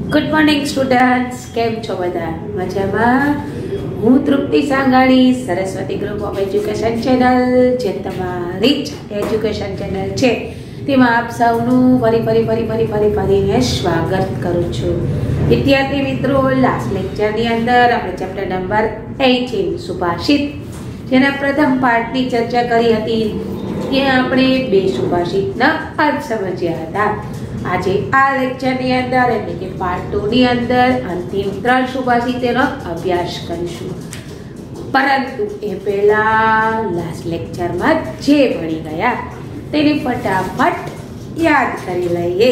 Good morning students, કેમ છો બધા? મજામાં? હું Trupti Sangani, Saraswati group of education channel, જે તમારી જ એજ્યુકેશન ચેનલ છે, તેમાં આપ સૌનું ફરીને સ્વાગત કરું છું. વિદ્યાર્થી મિત્રો, લાસ્ટ લેક્ચરની અંદર આપણે ચેપ્ટર નંબર 18 સુભાષિત, જેના પ્રથમ પાઠની ચર્ચા કરી હતી. ત્યાં આપણે બે સુભાષિતના અર્થ સમજ્યા હતા. આજે આ લેક્ચરની અંદર એટલે કે પાર્ટ 2 ની અંદર અંતિમ 3 સુભાષિતોનો અભ્યાસ કરીશું. પરંતુ એ પહેલા લાસ્ટ લેક્ચરમાં જે ભણી ગયા તેને ફટાફટ યાદ કરી લઈએ.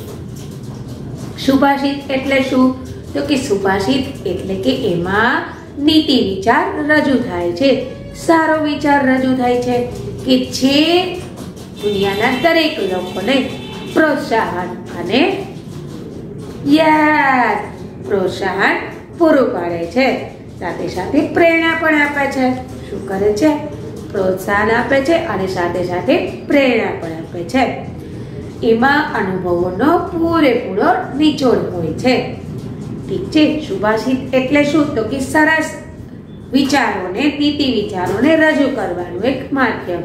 સુભાષિત એટલે શું? તો કે સુભાષિત એટલે કે એમાં નીતિ વિચાર રજૂ થાય છે, સારો વિચાર રજૂ થાય છે કે જે દુનિયાના દરેક લોકોને પ્રોત્સાહન અને પ્રોત્સાહન પૂરું પાડે છે, સાથે સાથે પ્રેરણા પણ આપે છે. શું કરે છે? પ્રોત્સાહન આપે છે અને સાથે સાથે પ્રેરણા પણ આપે છે. એમાં અનુભવોનો પૂરેપૂરો નિચોડ હોય છે. ઠીક છે. સુભાષિત એટલે શું? તો કે સરસ વિચારોને, નીતિ વિચારોને રજૂ કરવાનું એક માધ્યમ.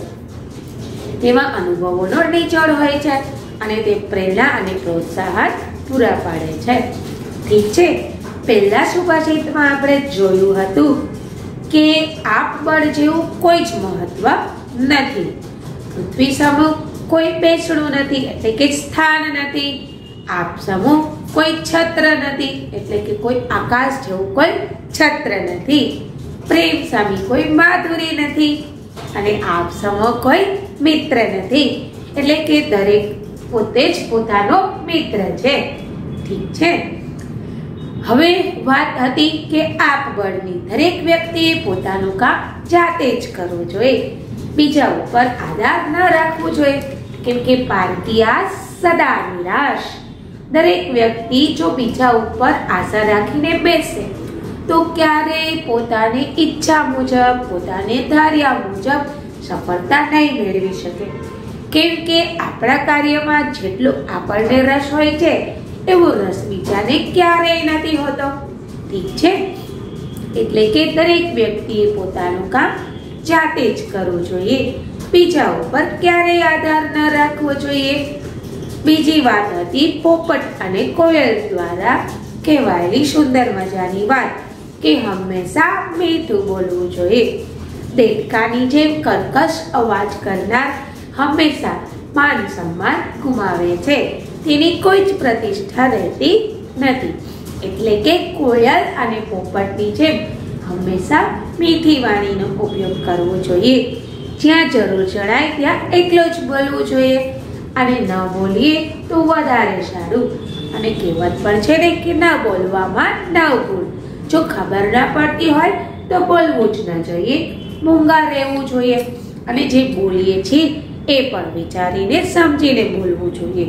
તેમાં અનુભવોનો નિચોડ હોય છે અને તે પ્રેરણા અને પ્રોત્સાહન પૂરા પાડે છે. ઠીક છે. પહેલા સુભાષિતમાં આપણે જોયું હતું કે આપબળ જેવું કોઈ જ મહત્વ નથી, પૃથ્વી સમૂહ કોઈ બેસણું નથી એટલે કે સ્થાન નથી, આપ સમૂહ કોઈ છત્ર નથી એટલે કે કોઈ આકાશ જેવું કોઈ છત્ર નથી, પ્રેમ સામી કોઈ માધુરી નથી અને આપ સમૂહ કોઈ મિત્ર નથી એટલે કે દરેક પોતે જ પોતાનો મિત્ર છે. ઠીક છે. હવે વાત હતી કે આપબળની. દરેક વ્યક્તિએ પોતાનું કામ જાતે જ કરવું જોઈએ, બીજા ઉપર આધાર ન રાખવો જોઈએ, કેમ કે પારકીયા સદા નિરાશ. દરેક વ્યક્તિ જો બીજા ઉપર આશા રાખીને બેસે તો ક્યારેય પોતાની ઈચ્છા મુજબ, પોતાને ધાર્યા મુજબ સફળતા નહીં મેળવી શકે. કેમ કે આપણા કાર્યમાં જેટલો આપણને રસ હોય છે એવો રસ બીજાને ક્યારેય નથી હોતો. ઠીક છે. એટલે કે દરેક વ્યક્તિએ પોતાનું કામ જાતે જ કરવું જોઈએ, બીજા ઉપર ક્યારેય આધાર ન રાખવો જોઈએ. બીજી વાત હતી પોપટ અને કોયલ દ્વારા કહેવાયેલી સુંદર મજાની વાત કે હંમેશા મીઠું બોલવું જોઈએ. દેડકાની જેમ કર્કશ અવાજ કરનાર હંમેશા માન સન્માન ગુમાવે છે, તેની કોઈ જ પ્રતિષ્ઠા રહેતી નથી. એટલે કે કોયલ અને પોપટની જેમ હંમેશા મીઠી વાણીનો ઉપયોગ કરવો જોઈએ. જ્યાં જરૂર જણાય ત્યાં એટલો જ બોલવું જોઈએ અને ન બોલીએ તો વધારે સારું. અને કહેવત પણ છે ને કે ન બોલવામાં નવ ગુણ. જો ખબર ના પડતી હોય તો બોલવું જ ન જોઈએ, મૂંગા રહેવું જોઈએ અને જે બોલીએ છીએ એ પણ વિચારીને સમજીને બોલવું જોઈએ.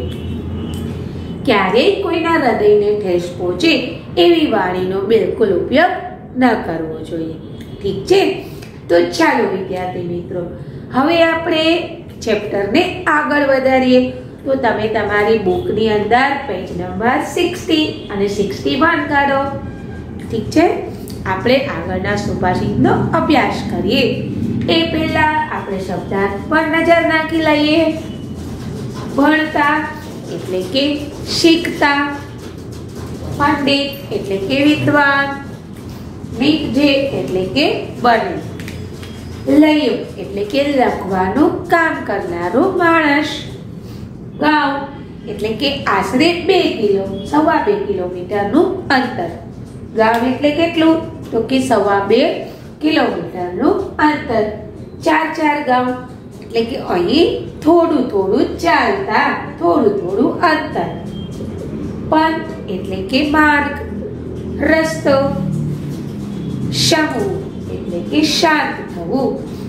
ક્યારેય કોઈના હૃદયને ઠેસ પહોંચે એવી વાણીનો બિલકુલ ઉપયોગ ન કરવો જોઈએ. ઠીક છે. તો ચાલો વિદ્યાર્થી મિત્રો, હવે આપણે ચેપ્ટરને આગળ વધારીએ. તો તમે તમારી બુકની અંદર પેજ નંબર 60 અને 61 કાઢો. ઠીક છે. આપણે આગળના સુભાષિતનો અભ્યાસ કરીએ એ પહેલા આપણે શબ્દાર્થ પર નજર નાખી લઈએ. ભણતા એટલે કે શીખતા, પંડિત એટલે કે વિદ્વાન, નીપજે એટલે કે બને, લયો એટલે કે લખવાનું કામ કરનારો માણસ, ગાંવ એટલે કે આશરે 2 કિલોમીટરનું અંતર. ગામ એટલે કેટલું? તો કે 2.25 કિલોમીટરનું અંતર. 4 ગામ એટલે કે અહીં થોડું ચાલતા થોડું અંતર. પંથ એટલે કે માર્ગ, રસ્તો. સમૂહ એટલે કે શાંત થવું.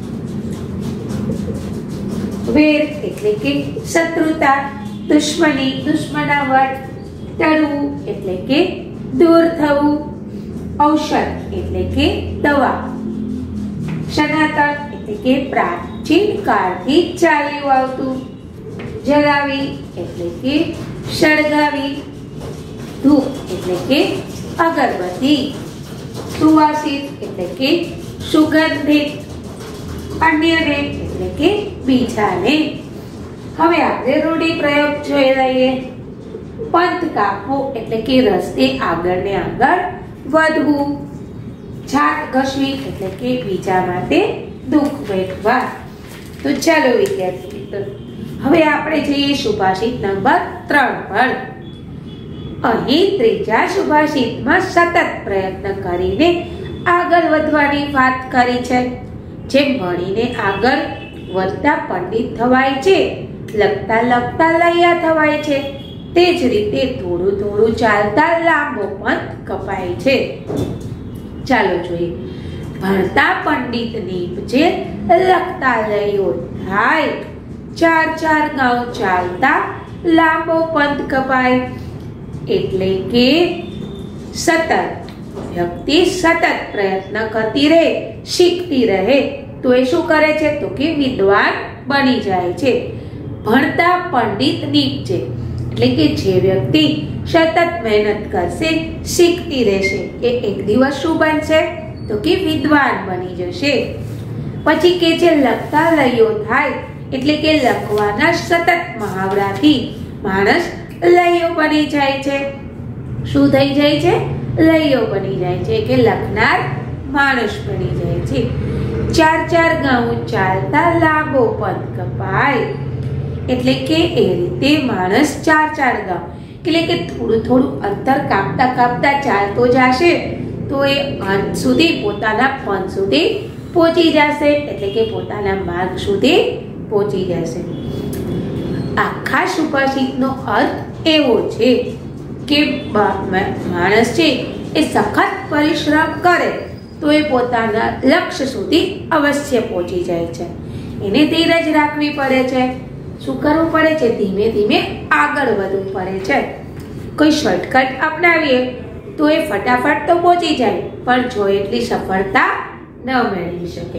વેર એટલે કે શત્રુતા, દુશ્મની, દુશ્મનાવટ. ટળવું એટલે કે દૂર થવું. ઔષધ એટલે કે દવા. સનાતન એટલે કે પ્રાચીન કાળથી ચાલ્યું આવતું. જલાવી એટલે કે સળગાવી. ધૂપ એટલે કે અગરબત્તી, સુવાસિત એટલે કે સુગંધિત, અન્યને એટલે કે બીજાને. હવે આપણે રૂઢિપ્રયોગ જોઈ લઈએ. પંથ કાપવો એટલે કે રસ્તે આગળ ને આગળ વધવું. છાત ઘસવી એટલે કે બીજા માટે દુઃખ વેઠવા. તો ચાલો વિદ્યાર્થી મિત્રો, હવે આપણે જઈએ સુભાષિત નંબર 3 પર. અહીં ત્રીજા સુભાષિતમાં સતત પ્રયત્ન કરીને આગળ વધવાની વાત કરી છે. જેમ ભણીને આગળ વધતા પંડિત થવાય છે, લખતા લખતા લૈયા થવાય છે, તે જ રીતે થોડું થોડું ચાલતા લાંબો પંથ કપાય છે. ચાલો જોઈએ. ભણતા પંડિત નીપજે, લખતા લૈયો થાય, 4 ગાઉ ચાલતા લાંબો પંથ કપાય. એટલે કે સતત વ્યક્તિ સતત પ્રયત્ન કરતી રહે, શીખતી રહે તો એ શું કરે છે? તો કે વિદ્વાન બની જાય છે. ભણતા પંડિત નીપજે એટલે કે જે વ્યક્તિ સતત મહેનત કરશે, શીખતી રહેશે, એ એક દિવસ શું બનશે? તો કે વિદ્વાન બની જશે. પછી કે છે લખતા લૈયો થાય એટલે કે લખવાના સતત મહાવરાથી માણસ લૈયો બની જાય છે. શું થઈ જાય છે? લૈયો બની જાય છે કે લખનાર માણસ બની જાય છે. 4 ગાઉ ચાલતા લાંબો પંથ કપાય એટલે કે એ રીતે માણસ 4 ગાઉ એટલે કે થોડું થોડું અંતર કાપતા કાપતા ચાલતો જશે તો એ અંત સુધી પોતાના પંથ સુધી પહોંચી જશે. એટલે કે પોતાના માર્ગ સુધી પહોંચી જશે. આખા સુભાષિતનો અર્થ એવો છે કે માણસ છે એ સખત પરિશ્રમ કરે તો એ પોતાના લક્ષ્ય સુધી અવશ્ય પહોંચી જાય છે. એને ધીરજ રાખવી પડે છે. શું કરવું પડે છે? ધીમે ધીમે આગળ વધવું પડે છે. કોઈ શોર્ટકટ અપનાવીએ તો એ ફટાફટ તો પહોંચી જાય, પણ જો એટલી સફળતા ન મેળવી શકે,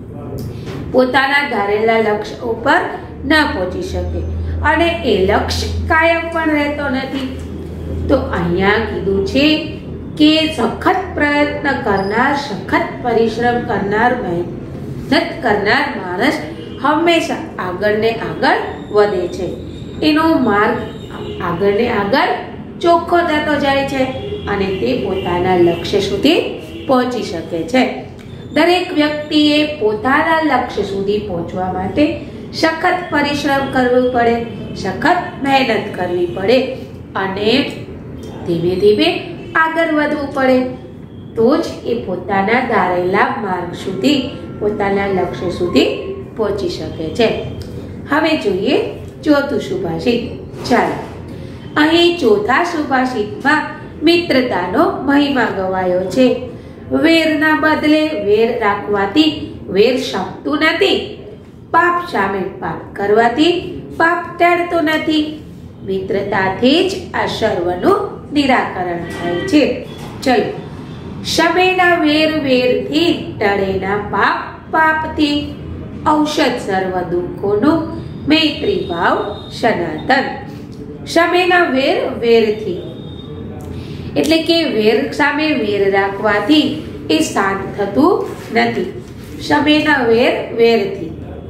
પોતાના ધારેલા લક્ષ્ય ઉપર ન પહોંચી શકે, અને એ લક્ષ્ય કાયમ પણ રહેતો નથી. તો અહીંયા કીધું છે કે સખત પ્રયત્ન કરનાર, સખત પરિશ્રમ કરનાર, મહેનત કરનાર માણસ હંમેશા આગળ ને આગળ વધે છે. એનો માર્ગ આગળ ને આગળ ચોખ્ખો થતો જાય છે અને તે પોતાના લક્ષ્ય સુધી પહોંચી શકે છે. દરેક વ્યક્તિએ પોતાના લક્ષ્ય સુધી પહોંચવા માટે સખત પરિશ્રમ કરવું પડે, સખત મહેનત કરવી પડે અને ધીમે ધીમે આગળ વધવું પડે. તો જ એ પોતાના ધારેલા માર્ગ સુધી, પોતાના લક્ષ્ય સુધી પહોંચી શકે છે. હવે જોઈએ ચોથું સુભાષિત. ચાલો, અહીં ચોથા સુભાષિતમાં મિત્રતાનો મહિમા ગવાયો છે. વેરના બદલે વેર રાખવાથી વેર શમતું નથી. પાપ સામે પાપ કરવાથી પાપ ટળતું નથી. મિત્રતાથી જ આ સર્વનું નિરાકરણ થાય છે. ચલો, શમેના વેર વેરથી ટળેના પાપ પાપથી. ઔષધ સર્વ દુઃખોનું મૈત્રી ભાવ સનાતન. શમેના વેર વેરથી એટલે કે વેર સામે વેર રાખવાથી એ શાંત થતું નથી. શમેના વેર વેરથી.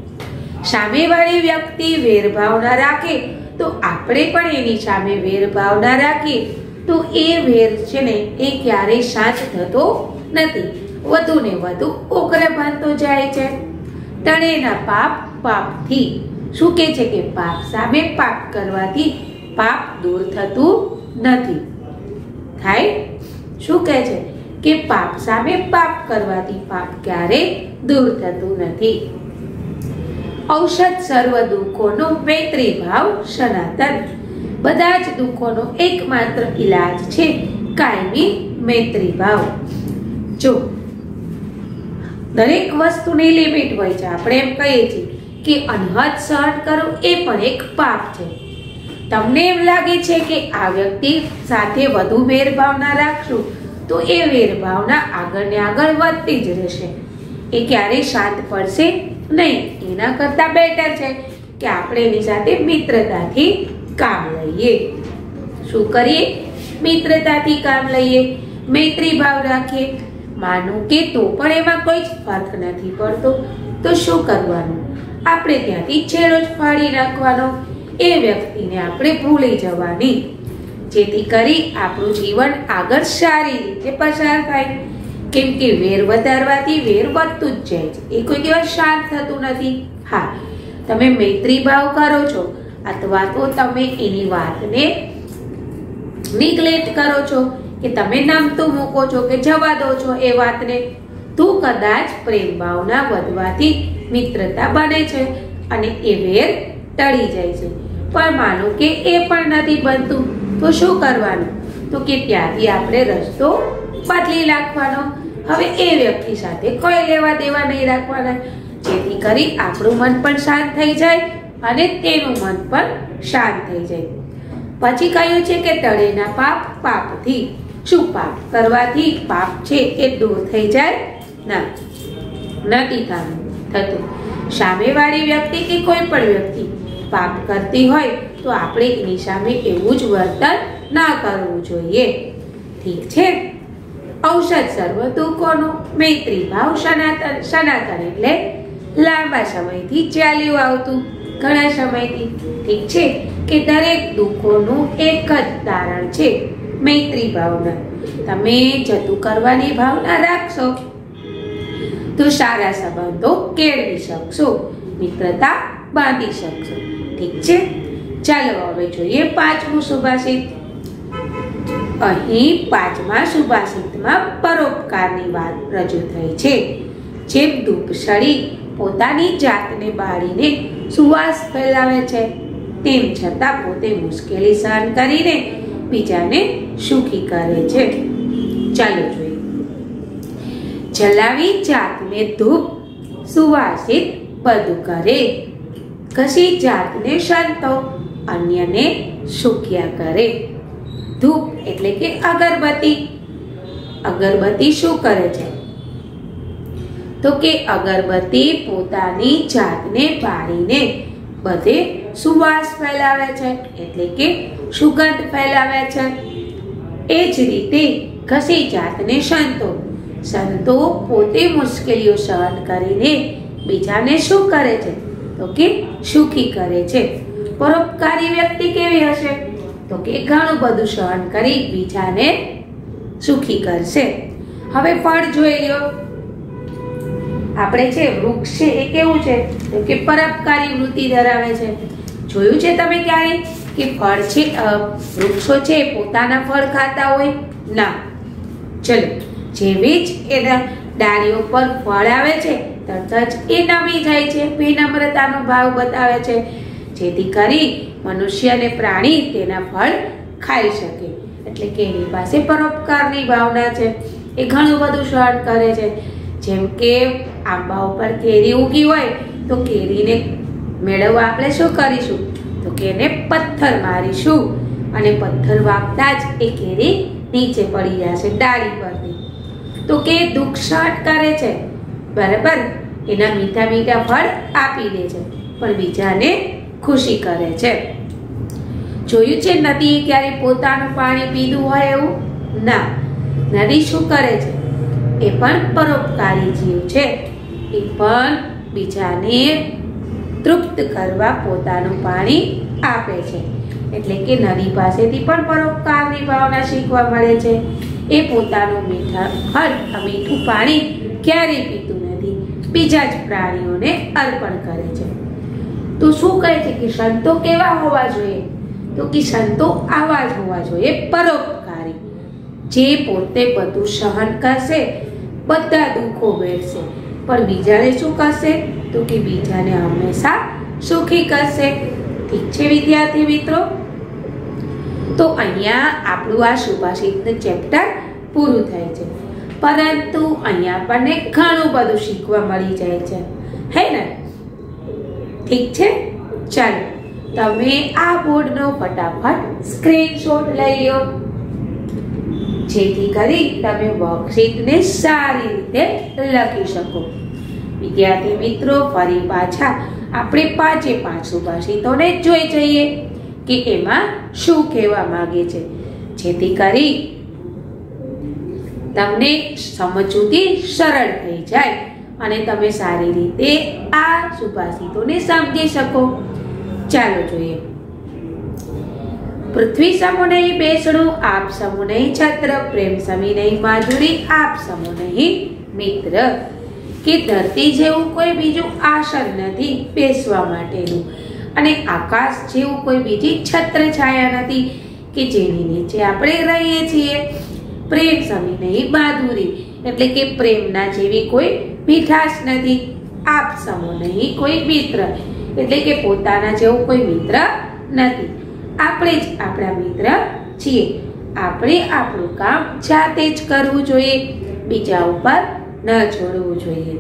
સામેવાળી વ્યક્તિ વેરભાવના રાખે તો આપણે પણ એની સામે વેરભાવના રાખીએ તો એ વેર છે ને એ ક્યારેય શાંત થતો નથી, વધુ ને વધુ ઉગ્ર બનતો જાય છે. ટળેના પાપ પાપથી. શું કહે છે કે પાપ સામે પાપ કરવાથી પાપ દૂર થતું નથી. થાય શું કહે છે કે પાપ સામે પાપ કરવાથી પાપ ક્યારેય દૂર થતું નથી. ઔષધ સર્વ દુઃખોનો મૈત્રી ભાવ સનાતન. બધા જ દુઃખોનો એકમાત્ર ઈલાજ છે કાયમી મૈત્રી ભાવ. જો દરેક વસ્તુની લિમિટ હોય છે. આપણે એમ કહીએ છીએ કે અનહદ સહન કરવું એ પણ એક પાપ છે. તમને એમ લાગે છે કે આ વ્યક્તિ સાથે વધુ વેરભાવના રાખશું તો એ વેરભાવના આગળ ને આગળ વધતી જ રહેશે, એ ક્યારેય શાંત પડશે નહીં. એના કરતાં બેટર છે કે આપણે એની સાથે મિત્રતાથી કામ લઈએ. શું કરીએ? મિત્રતાથી કામ લઈએ, મૈત્રી ભાવ રાખીએ. માનો કે તો પણ એમાં કોઈ જ ફરક નથી પડતો, તો શું કરવાનું? આપણે ત્યાંથી છેડો જ ફાડી નાખવાનો. એ વ્યક્તિને આપણે ભૂલી જવાની, જેથી કરી આપણું જીવન આગળ સારી રીતે પસાર થાય. કેમ કે વેર વધારવાથી વેર વધતું જ જાય છે, એ કોઈ દિવસ શાંત થતું નથી. હા, તમે મૈત્રી ભાવ કરો છો અથવા તો તમે એની વાતને નિગ્લેક્ટ કરો છો, કે તમે નમતું મૂકો છો કે જવા દો છો એ વાતને, તો કદાચ પ્રેમ ભાવના વધવાથી મિત્રતા બને છે અને એ વેર ટળી જાય છે. પણ માનો કે એ પણ નથી બનતું, તો શું કરવાનું? તો કે ત્યાંથી આપણે રસ્તો બદલી નાખવાનો. હવે એ વ્યક્તિ સાથે કોઈ લેવા દેવા નહીં રાખવાના, જેથી કરી આપણું મન પણ શાંત થઈ જાય અને તેનું મન પણ શાંત થઈ જાય. પછી કહ્યું છે કે ટળેના પાપ પાપથી. શું પાપ કરવાથી પાપ છે એ દૂર થઈ જાય? ના, નથી થતું. સામેવાળી વ્યક્તિ કે કોઈ પણ વ્યક્તિ પાપ કરતી હોય તો આપણે એની સામે એવું જ વર્તન ના કરવું જોઈએ. ઠીક છે? ઔષધ સર્વ દુઃખોનું મૈત્રી ભાવ સનાતન એટલે લાંબા સમયથી ચાલ્યું આવતું, ઘણા સમયથી. ઠીક છે? કે દરેક દુઃખોનું એક જ તારણ છે મૈત્રી ભાવના. તમે જતું કરવાની ભાવના રાખશો તો સારા સંબંધો કેળવી શકશો, મિત્રતા બાંધી શકશો. ઠીક છે? ચાલો હવે જોઈએ પાંચમું સુભાષિત. અહીં પાંચમા સુભાષિતમાં પરોપકારની વાત રજૂ થઈ છે. જેમ ધૂપસળી પોતાની જાતને બાળીને સુવાસ ફેલાવે છે, તેમ છતાં પોતે મુશ્કેલી સહન કરીને બીજાને સુખી કરે છે. ચાલો જોઈએ. જલાવી જાતને ધૂપ સુવાસિત બધું કરે, ઘસી જાતને સંતો અન્યને સુખ્યા કરે. ધૂપ એટલે કે અગરબત્તી. અગરબત્તી શું કરે છે? તો કે અગરબત્તી પોતાની જાતને બાળીને બધે સુવાસ ફેલાવે છે, એટલે કે સુગંધ ફેલાવે છે. એ જ રીતે ઘસી જાતને સંતો પોતે મુશ્કેલીઓ સહન કરીને બીજાને શું કરે છે? તો કે સુખી કરે છે. પરોપકારી વ્યક્તિ કેવી હશે? તો કે ઘણું બધું સહન કરી બીજાને સુખી કરશે. હવે ફળ જોઈ લો. આપણે છે વૃક્ષ છે એ કેવું છે? તો કે પરોપકારી વૃત્તિ ધરાવે છે. જોયું છે તમે ક્યારે કે ફળ છે વૃક્ષો છે પોતાના ફળ ખાતા હોય? ના. ચલો, જેવી જ એના ડાળીઓ પર ફળ આવે છે તરત જ એ નમી જાય છે, વિનમ્રતાનો ભાવ બતાવે છે, જેથી કરી મનુષ્ય અને પ્રાણી તેના ફળ ખાઈ શકે. એટલે કે એની પાસે પરોપકારની ભાવના છે. એ ઘણું બધું સહન કરે છે. જેમ કે આંબા ઉપર કેરી ઉગી હોય તો કેરીને મેળવવા આપણે શું કરીશું? તો કે એને પથ્થર મારીશું અને પથ્થર વાગતા જ એ કેરી નીચે પડી જશે ડાળી પરથી. તો કે દુઃખ સહન કરે છે, બરાબર, એના મીઠા મીઠા ફળ આપી દે છે, પણ બીજાને ખુશી કરે છે. જોયું છે નદીએ ક્યારે પોતાનું પાણી પીધું હોય એવું? ના. નદી શું કરે છે? એ પણ પરોપકારી જીવ છે. એ પણ બીજાને તૃપ્ત કરવા પોતાનું પાણી આપે છે. એટલે કે નદી પાસેથી પણ પરોપકારની ભાવના શીખવા મળે છે. એ પોતાનું મીઠું પાણી ક્યારેય પીતું નથી, બીજા જ પ્રાણીઓને અર્પણ કરે છે. તો શું કહે છે કે સંતો કેવા હોવા જોઈએ? તો કે સંતો આવા જ હોવા જોઈએ, પરોપકારી, જે પોતે બધું સહન કરશે, બધા દુઃખો વેઠશે, પણ બીજાને શું કરશે? તો કે બીજાને હંમેશા સુખી કરશે. ઠીક છે વિદ્યાર્થી મિત્રો? તો અહીંયા આપણું આ સુભાષિતનું ચેપ્ટર પૂરું થાય છે. પરંતુ અહીંયા આપણને ઘણું બધું શીખવા મળી જાય છે, હે ને? ઠીક છે? ચાલો તમે આ બોર્ડનો ફટાફટ સ્ક્રીનશોટ લઈ લો, જેથી કરી તમે વર્કશીટને સારી રીતે લખી શકો. વિદ્યાર્થી મિત્રો, ફરી પાછા આપણે 5 સુભાષિતોને જોઈ જઈએ કે એમાં શું કહેવા માંગે છે. જેથી કરી તમને સમજૂતી સરળ થઈ જાય અને તમે સારી રીતે આ સુભાષિતોને સમજી શકો. ચાલો જોઈએ. પૃથ્વી સમો નહીં બેસણું, આપ સમો નહીં છત્ર, પ્રેમ સમી નહીં માધુરી, આપ સમો નહીં મિત્ર. કે ધરતી જેવું કોઈ બીજું આસન નથી બેસવા માટેનું, અને આકાશ જેવું કોઈ બીજી છત્ર છાયા નથી કે જેની નીચે આપણે રહીએ છીએ. પ્રેમ સમી નહીં માધુરી એટલે કે પ્રેમના જેવી કોઈ મીઠાશ નથી. આપ સમો નહીં કોઈ મિત્ર એટલે કે પોતાના જેવું કોઈ મિત્ર નથી. આપણે જ આપણા મિત્ર છીએ. આપણે આપણું કામ જાતે જ કરવું જોઈએ, બીજા ઉપર ન છોડવું જોઈએ.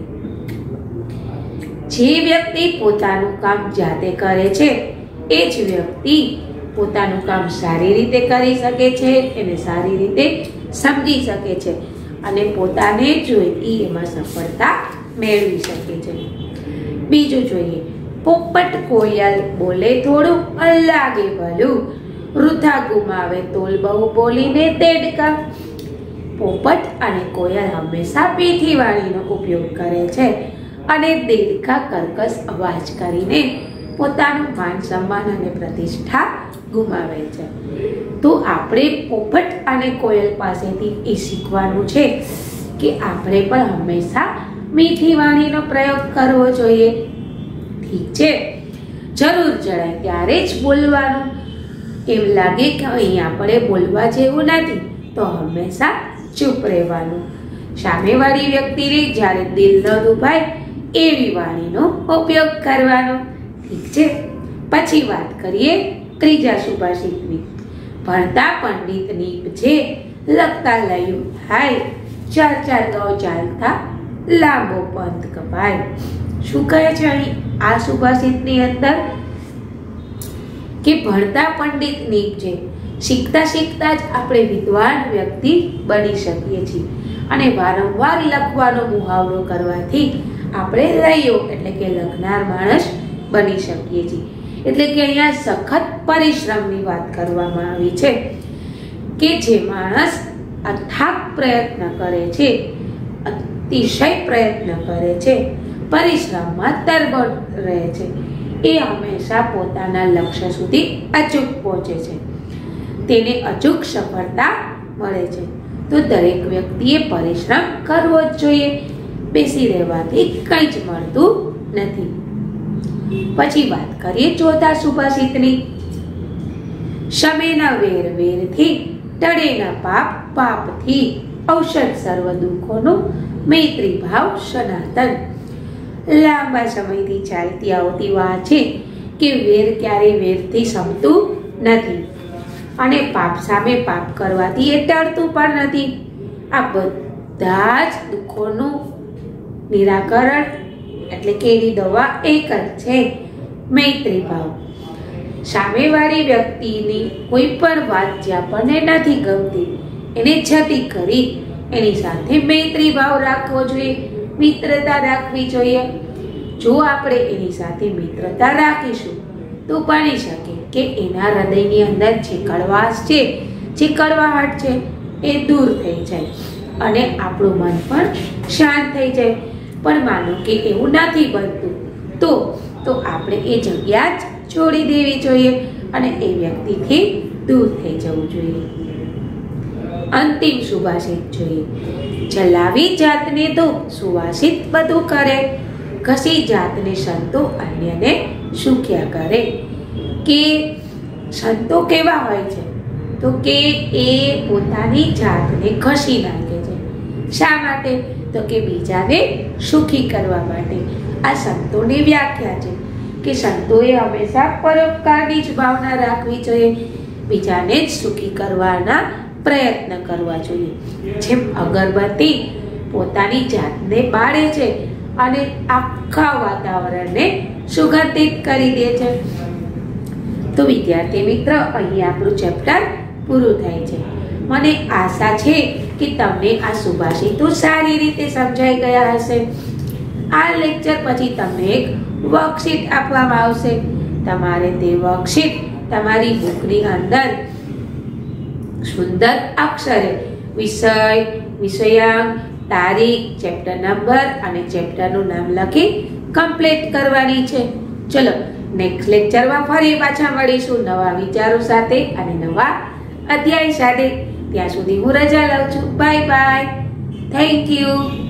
જે વ્યક્તિ પોતાનું કામ જાતે કરે છે એ જ વ્યક્તિ પોતાનું કામ સારી રીતે કરી શકે છે, એને સારી રીતે સમજી શકે છે અને પોતાને જોઈતી એમાં સફળતા મેળવી શકે છે. બીજું જોઈએ. પોપટ કોયલ બોલે થોડું લાગે ભલું, વૃથા ગુમાવે તોલ બહુ બોલીને દેડકા. પોપટ અને કોયલ હંમેશા પીઠી વાણીનો ઉપયોગ કરે છે અને દેડકા કર્કશ અવાજ કરીને પોતાનું માન સન્માન અને પ્રતિષ્ઠા ગુમાવે છે. તો આપણે પોપટ અને કોયલ પાસેથી એ શીખવાનું છે કે આપણે પણ હંમેશા મીઠી વાણીનો પ્રયોગ કરવો જોઈએ. ઠીક છે, જરૂર જણાય ત્યારે જ બોલવાનું. એમ લાગે કે અહીં આપણે બોલવા જેવું નથી તો હંમેશા ચૂપ રહેવાનું. સામેવાળી વ્યક્તિને જ્યારે દિલ ન દુભાય એવી વાણીનો ઉપયોગ કરવાનો. ઠીક છે, પછી વાત કરીએ ત્રીજા સુભાષિતની. ભણતા પંડિત નીપજે, લખતા લયું થાય, ચાર ચાર ગૌ ચાલતા લાંબો પંથ કપાય. શું કહે છે અહીં આ સુભાષિતની અંદર? કે ભણતા પંડિત નીપજે, શીખતા શીખતા જ આપણે વિદ્વાન વ્યક્તિ બની શકીએ છીએ અને વારંવાર લખવાનો મુહાવરો કરવાથી આપણે લયો એટલે કે લખનાર માણસ બની શકીએ છીએ. એટલે કે અહીંયા સખત પરિશ્રમની વાત કરવામાં આવી છે કે જે માણસ અથાગ પ્રયત્ન કરે છે, અતિશય પ્રયત્ન કરે છે, પરિશ્રમમાં તરબોળ રહે છે, એ હંમેશા પોતાના લક્ષ્ય સુધી અચૂક પહોંચે છે, તેને અચૂક સફળતા મળે છે. તો દરેક વ્યક્તિએ પરિશ્રમ કરવો જ જોઈએ. બેસી રહેવાથી કંઈ જ મળતું નથી. પછી વાત કરીએ ચોથા સુભાષિતની. શમેના વેર વેરથી, ટળેના પાપ પાપથી, ઔષધ સર્વ દુઃખોનું મૈત્રી ભાવ સનાતન. લાંબા સમયથી ચાલતી આવતી વાત છે કે વેર ક્યારેય વેરથી સમતું નથી અને પાપ સામે પાપ કરવાથી એ ટળતું પણ નથી. આ બધા જ દુઃખોનું નિરાકરણ એટલે કે એની દવા એક જ છે, મૈત્રી ભાવ. સામેવાળી વ્યક્તિની કોઈ પણ વાત જે આપણને નથી ગમતી એને જતી કરી એની સાથે મૈત્રી ભાવ રાખવો જોઈએ, મિત્રતા રાખવી જોઈએ. જો આપણે એની સાથે મિત્રતા રાખીશું તો બની શકે કે એના હૃદયની અંદર જે કડવાશ છે, જે કડવાહટ છે એ દૂર થઈ જાય અને આપણું મન પણ શાંત થઈ જાય. પણ માનો કે એવું નથી બનતું તો આપણે એ જગ્યા જ છોડી દેવી જોઈએ અને એ વ્યક્તિથી દૂર થઈ જવું જોઈએ. અંતિમ સુભાષિત જોઈએ. ચલાવી જાતને તો સુવાસિત બધું કરે, ઘસી જાતને સંતો અન્યને સુખ્યા કરે. કે સંતો કેવા હોય છે? તો કે એ પોતાની જાતને ઘસી નાખે છે. શા માટે? તો કે બીજાને સુખી કરવા માટે. આ સંતોની વ્યાખ્યા છે કે સંતોએ હંમેશા પરોપકારની જ ભાવના રાખવી જોઈએ, બીજાને જ સુખી કરવાના પ્રયત્ન કરવા જોઈએ. જેમ અગરબત્તી પોતાની જાતને બાળે છે અને આખા વાતાવરણને સુગંધિત કરી દે છે. તો વિદ્યાર્થી મિત્ર, અહીં આપણું ચેપ્ટર પૂરું થાય છે. મને આશા છે કે તમને આ સુભાષિતો સારી રીતે સમજાઈ ગયા હશે. આ લેક્ચર પછી તમને એક વર્કશીટ આપવામાં આવશે. તમારે તે વર્કશીટ તમારી બુકની અંદર સુંદર અક્ષરે વિષય, વિષયાંક, તારીખ, ચેપ્ટર નંબર અને ચેપ્ટરનું નામ લખી કમ્પ્લીટ કરવાની છે. ચલો નેક્સ્ટ લેક્ચરમાં ફરી પાછા મળીશું નવા વિચારો સાથે અને નવા અધ્યાય સાથે. ત્યાં સુધી હું રજા લઉં છું. Bye bye. Thank you.